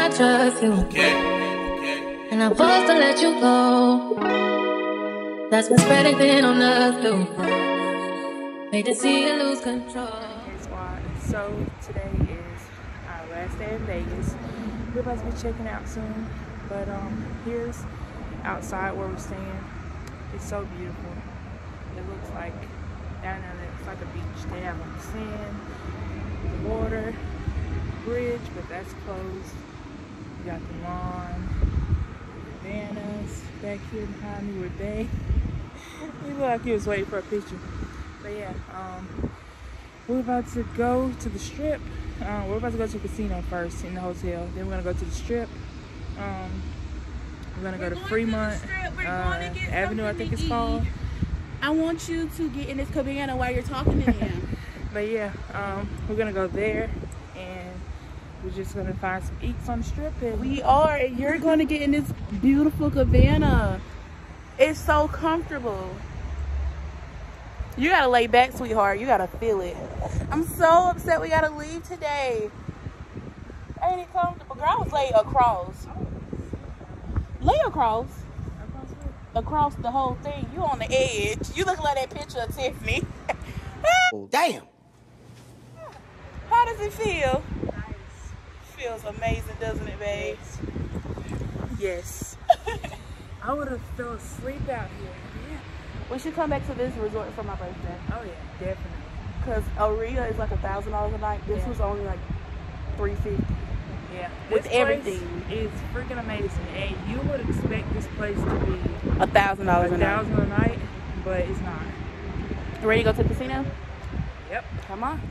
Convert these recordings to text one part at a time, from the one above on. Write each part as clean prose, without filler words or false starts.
I trust you. And I'm forced to let you go. That's been spreading thin on us too. Hate to see you lose control. Hey squad, so today is our last day in Vegas. We're about to be checking out soon, but here's outside where we're staying. It's so beautiful. It looks like down there, it's like a beach. They have like sand, the water, bridge, but that's closed. You got the lawn, the cabanas back here behind me with Bay. You look like you was waiting for a picture. But yeah, we're about to go to the strip. We're about to go to the casino first in the hotel. Then we're gonna go to the strip. We're gonna go to Fremont Avenue, I think it's called. I want you to get in this cabana while you're talking to him. But yeah, we're gonna go there, and we're just gonna find some eats on the strip. And We are, and you're gonna get in this beautiful cabana. It's so comfortable. You gotta lay back, sweetheart. You gotta feel it. I'm so upset we gotta leave today. Ain't it comfortable? Girl, I was laid across. Lay across. Across the whole thing. You on the edge. You look like that picture of Tiffany. Oh, damn. How does it feel? Nice. Feels amazing, doesn't it, babe? yes, I would have fell asleep out here. We should come back to this resort for my birthday. Oh yeah, definitely. Cause Aria is like $1,000 a night. This was only like $350. Yeah, With this everything. place is freaking amazing, and you would expect this place to be $1,000 a night. $1,000 a night, but it's not. Ready to go to the casino? Yep. Come on.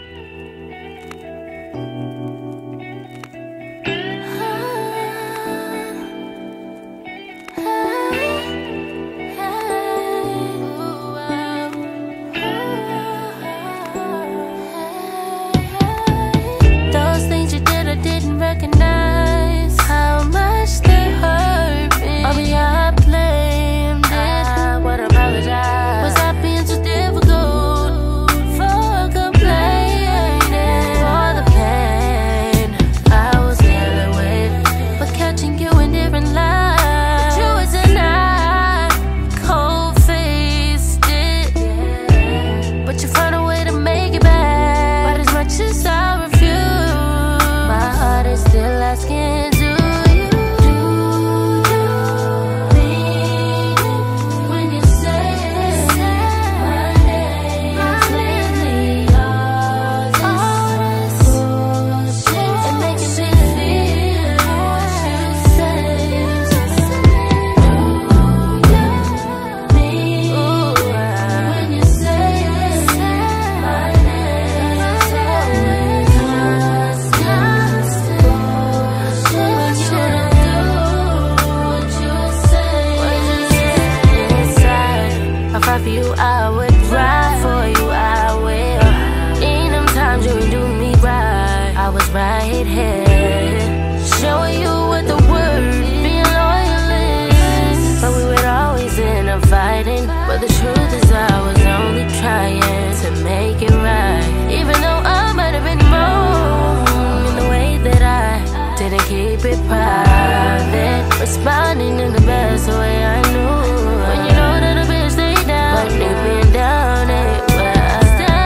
Responding in the best way I knew. When you know that a bitch stay down, but they been down it. But I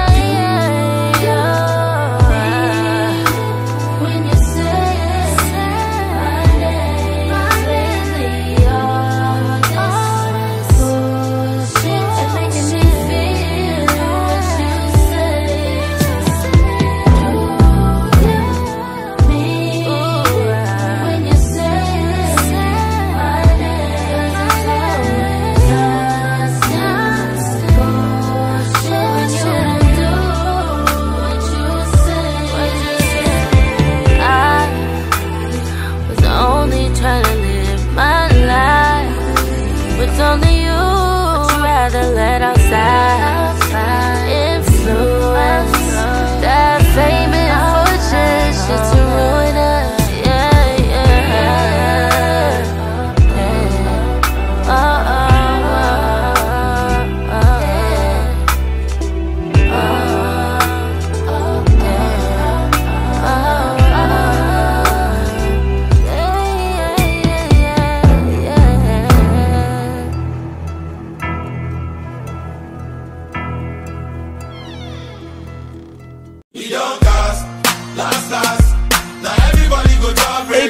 stay when you say my name lately, all this bullshit and making me feel what you say. Me when you say only you, but you rather let outside influence that fame and fortune shit to ruin us. Yeah, yeah. Oh, oh, oh, oh, oh, oh.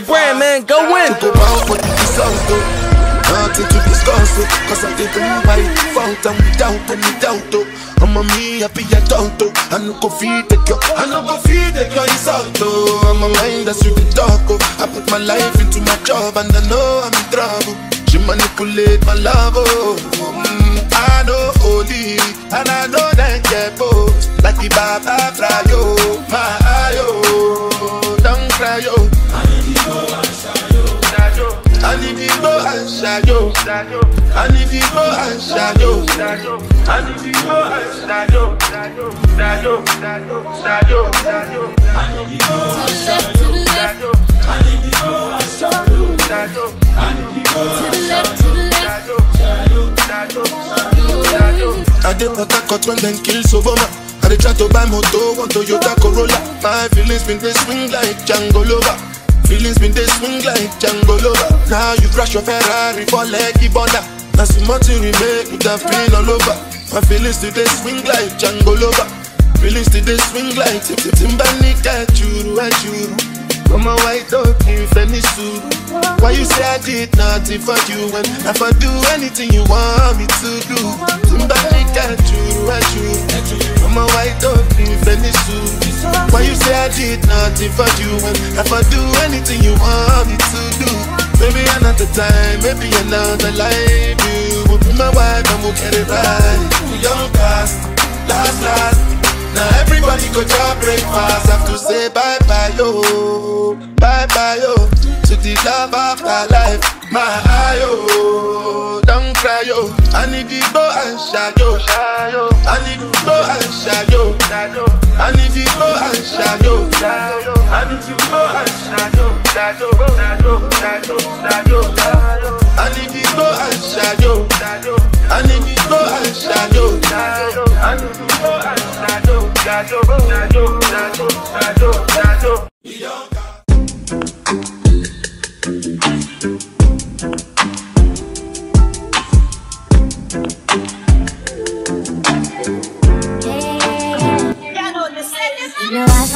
the brand, man. Go win. Go out for the result, though. Nothing to discuss, though. Cause I did the by fountain without any doubt, though. I'm a me happy adult, though. I no go feed the girl. I no go feed the girl, it's out, though. I'm a mind that's with the talk, oh. I put my life into my job and I know I'm in trouble. She manipulate my love, oh. I know holy, and I know that get both. Like the Baba fly, yo, my ayo, don't cry, yo. I need to go and shadow. I need to go and shadow. I need to go and shadow. I need to go and shadow. I need to go and shadow. I need to go and shadow. I need to go and shadow. I did what I cut when them kill Soboma. I did try to buy moto, one Toyota Corolla. My feelings been they swing like Django Lover. Feelings been they swing like Django Lover. Now you crash your Ferrari for leggy bonda. Now some more to remake, you have been all over. My feelings today swing like Django Lover. Feelings today swing like Timbani Kachuru Achuru. From a white dog, you any suit. Why you say I did nothing for you when if I do anything you want me to do? Somebody got you, from a white dog, you any suit. Why you say I did nothing for you when if I do anything you want me to do? Maybe another time, maybe another life. You will be my wife and we'll get it right. Young past, last. Now everybody go to breakfast. Have to say bye-bye, yo. Bye-bye, yo. To the love of my life. My eye, yo. Don't cry, yo. I need to go and shadow. I need to go and shadow. I need to go and shadow. I need to go and shadow. I need to go and shadow. I need to go and shadow. I need to go and shadow. Your eyes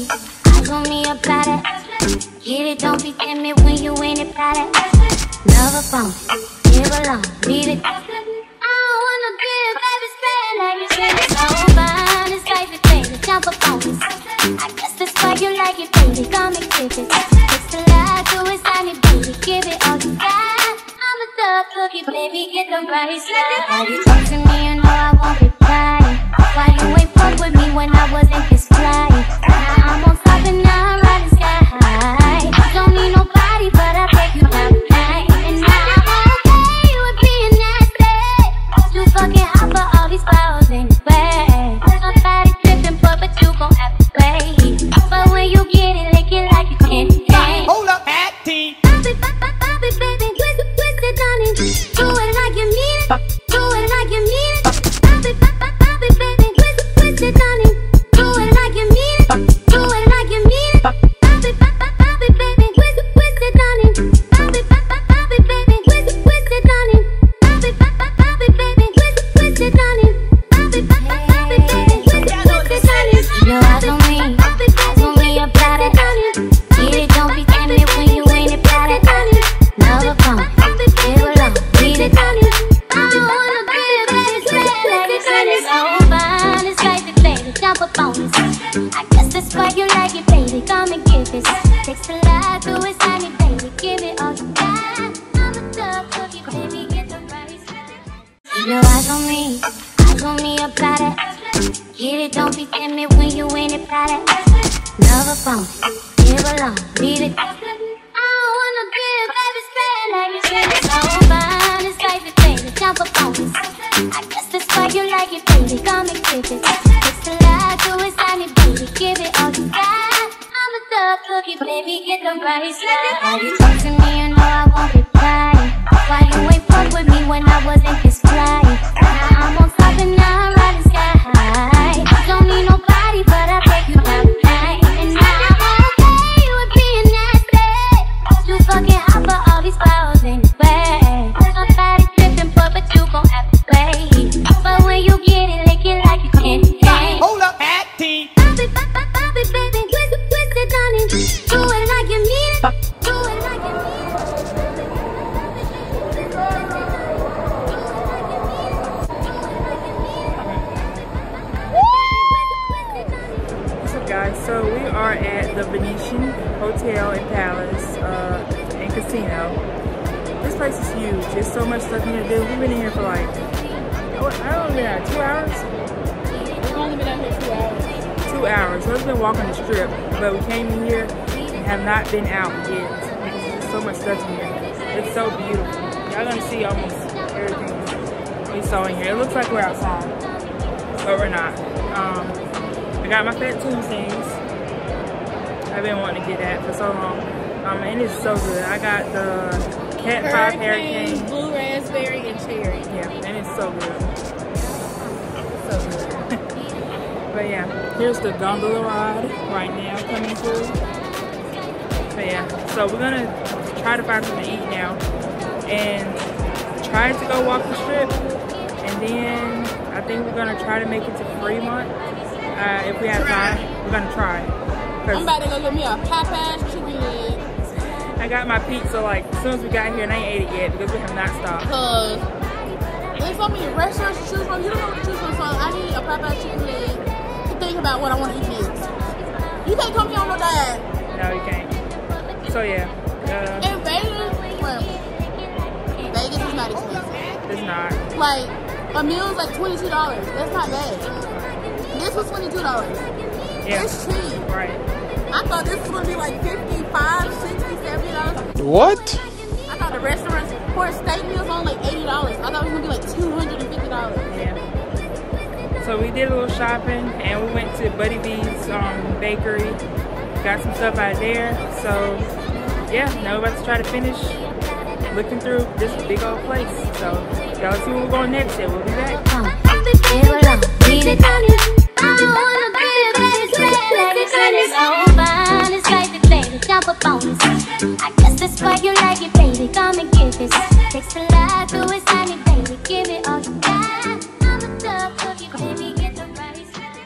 on me about it. Get it, don't be timid when you in it about it. Love a phone, live alone, leave it. I don't wanna give, baby, spend like you said. It's so fine, it's like the baby, jump up on this. I guess that's why you like it, baby, come and give it. It's the lie to it, sign it, baby, give it all you got. I'm a thug cookie, baby, get the right side. Why you talk to me, you know I won't reply. Why you ain't fuck with me when I wasn't this fly? Now I'm on top and now I'm riding sky high. I don't need nobody, but I take you down tonight. And now I'm okay with being nasty. Too fucking hot for all these flowers anyway. My body tripping, but you gon' have to wait. But when you get it, lick it like you can't hang. Hold up, acting. Bobby, baby, twist it on it. Do it like you mean it. Do it like you mean it. Bobby, baby, twist it on it. Do it like you mean it. Do it like you mean it. Bobby, baby, twist it on it. Bobby, baby, twist it on it. Bobby, baby, twist it on it. Bobby, baby, twist it on it. Your eyes on me about it. Get it, don't be timid when you ain't about it. Love a phone, live alone, leave it. I don't wanna be a baby, let it turn it so fine. It's like the baby, jump up on this. I guess that's why you like it, baby, come and give it. Takes a lot to it, sign it, baby, give it all you got. I'm a thug cookie, baby, get the right side. Your eyes on me about it. Get it, don't be timid when you ain't about it. Love a phone, live alone, leave it. I don't wanna give, baby, spend like you said. It's so fine, it's like the baby, jump up on this. I guess that's why you like it, baby, come and give it. It's a lot to it, sign it, baby, give it all you got. I'm a thug cookie, baby, get the right side. Why you talk to me, you know I won't reply. Why you ain't fuck with me when I wasn't this fly? Now I'm on top and now I'm riding sky high. I don't need nobody, but I take you down tonight. And now I'm okay with being nasty. Too fucking hot for all these flowers anyway. My body tripping, but you gon' have to wait. But when you get it, lick it like you can't hang. Hold up, acting. Bobby, baby, twist it on it. Do it like you mean it. Do and Palace and Casino. This place is huge. There's so much stuff here to do. We've been in here for like, I don't know, 2 hours? We've only been out here 2 hours. 2 hours. So we've been walking the strip, but we came in here and have not been out yet because there's so much stuff in here. It's so beautiful. Y'all gonna see almost everything we saw in here. It looks like we're outside, but we're not. I got my Fat Tuesdays. I've been wanting to get that for so long. And it's so good. I got the Cat 5 Hurricane, blue raspberry, and cherry. yeah, and it's so good. So good. But yeah, here's the gondola ride right now coming through. But yeah, so we're gonna try to find something to eat now and try to go walk the strip, and then I think we're gonna try to make it to Fremont. If we have time, we're gonna try. I'm about to go get me a Popeyes chicken leg. I got my pizza like as soon as we got here and I ain't ate it yet because we have not stopped. Cause there's so many restaurants to choose from. You don't know what to choose from, so I need a Popeyes chicken leg to think about what I want to eat next. You can't come here on no diet. No, you can't. So yeah. In Vegas, well, Vegas is not expensive. It's not. Like, a meal is like $22. That's not bad. This was $22. Yeah. It's cheap. Right. I thought this was going to be like $55, $60, $70. What? I thought the restaurants for a steak meal was only like $80. I thought it was going to be like $250. Yeah. So we did a little shopping and we went to Buddy B's bakery. Got some stuff out of there. So yeah, now we're about to try to finish looking through this big old place. So y'all see where we're going next year. We'll be back. I guess that's why you like it, baby. Come and give it. Takes the light to it, sunny, baby. Give it all you got. I'm a dove of you, baby. Get the right spot.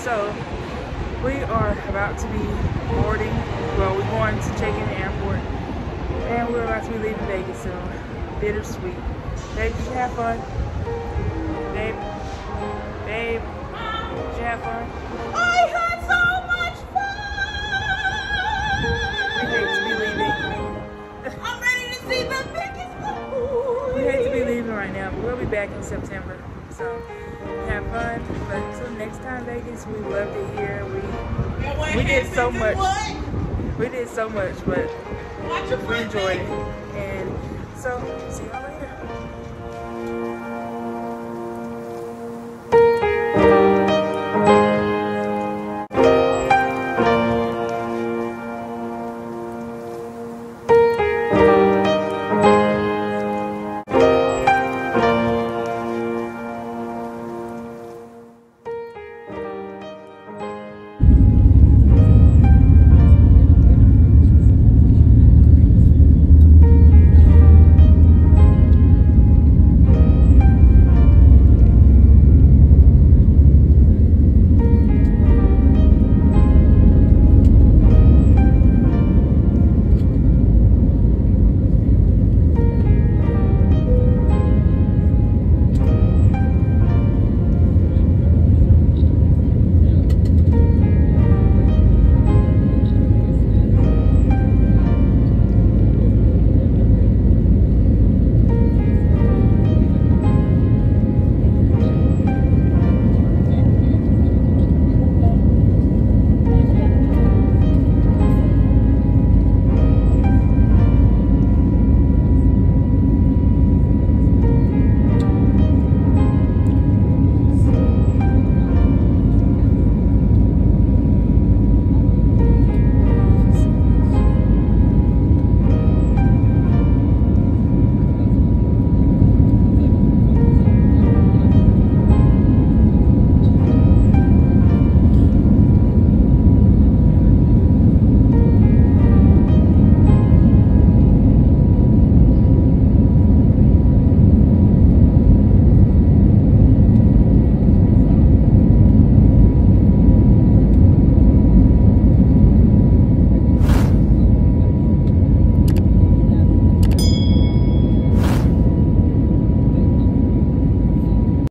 So we are about to be boarding. Well, we're going to check in the airport, and we're about to be leaving Vegas soon. Bittersweet. Babe, did you have fun? Babe, did you have fun? I had so much fun. We hate to be leaving. I'm ready to see the biggest one. We hate to be leaving right now, but we'll be back in September. So have fun. But until next time, Vegas, we loved it here. We did so much. We did so much, but we enjoyed it. And so, see y'all later.